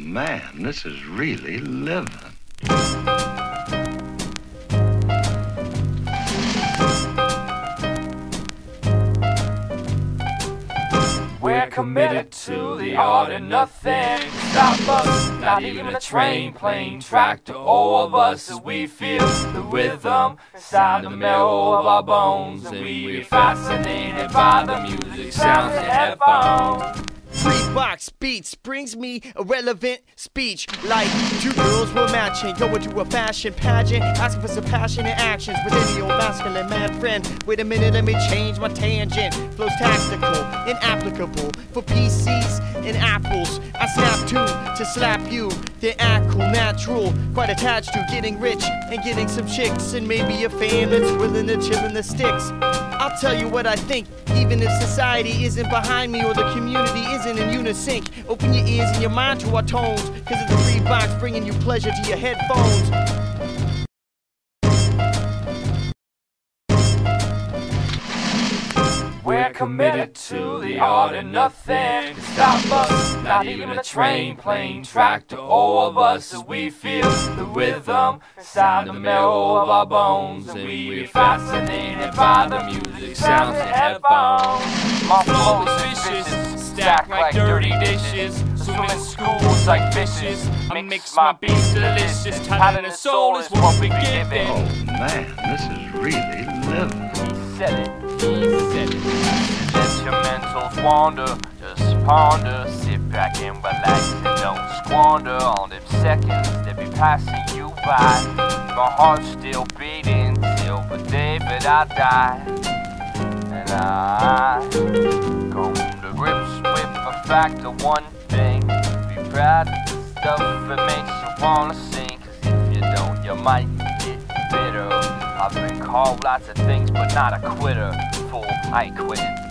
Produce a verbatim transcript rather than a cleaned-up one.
man, this is really living. We're committed to the art and nothing stop us, not even a train, plane, tractor, all of us as we feel the rhythm inside the marrow of our bones, and we're fascinated by the music sounds in headphones. Three box beats brings me a relevant speech. Like two girls were matching, going to a fashion pageant, asking for some passionate actions with any old masculine man friend. Wait a minute, let me change my tangent. Flows tactical, inapplicable for P Cs and apples. I snap two to slap you. They're act cool, natural, quite attached to getting rich and getting some chicks, and maybe a fan that's willing to chill in the sticks. I'll tell you what I think, even if society isn't behind me or the community isn't in unison. Open your ears and your mind to our tones, cause it's the free box bringing you pleasure to your headphones. We're committed to the art and nothing can stop us, not even a train, plane, tractor, all of us as we feel the rhythm inside the marrow of our bones, and we're fascinated by the music sounds in headphones. My flow is vicious, stacked like dirty dishes, swim in schools like fishes. I mix my beats delicious, talent and soul is what we give it. Oh man, this is really living. He said it, he said it. Let your mentals wander, just ponder, sit back and relax and don't squander all them seconds that be passing you by. My heart's still beating till the day that I die, and I come to grips with the fact of one thing: be proud of the stuff that makes you wanna sing, cause if you don't you might get bitter. I've been called lots of things but not a quitter. Fool, I ain't quitting.